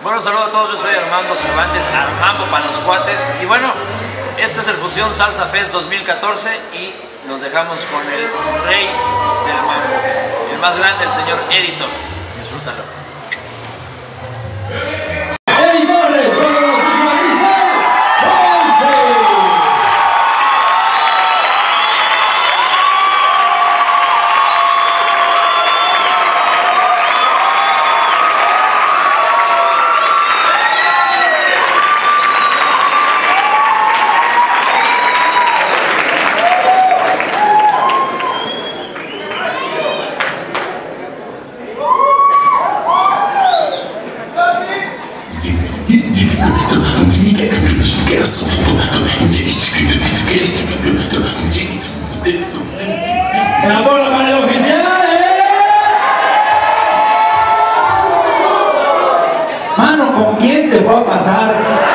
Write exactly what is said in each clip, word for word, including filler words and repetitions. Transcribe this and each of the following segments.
Bueno, saludo a todos, yo soy Armando Cervantes, Armando para los cuates. Y bueno, este es el Fusión Salsa Fest dos mil catorce y nos dejamos con el rey del mambo, el más grande, el señor Eddie Torres. Disfrútalo. Eddie Torres, vamos a visualizar. Se apoya para el oficial, ¿eh? Mano, ¿con quién te fue a pasar?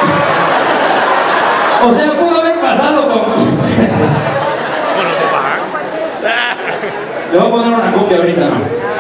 O sea, pudo haber pasado con... Le voy a poner una copia ahorita, ¿no?